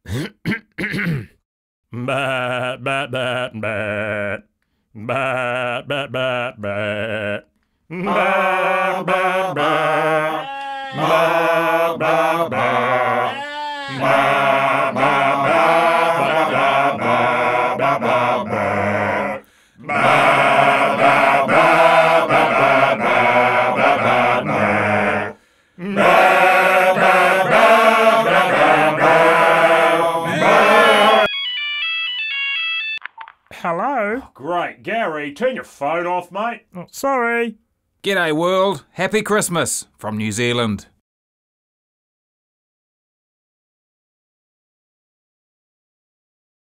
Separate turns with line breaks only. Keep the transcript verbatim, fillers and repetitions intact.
Bat, bat, bat, bat. Bat, bat, bat, bat. Bat, bat, bat. Bat, bat, bat. Bat, bat, bat, bat, bat, bat, bat.
Hello?
Great, Gary, turn your phone off, mate.
Oh, sorry.
G'day world, happy Christmas from New Zealand.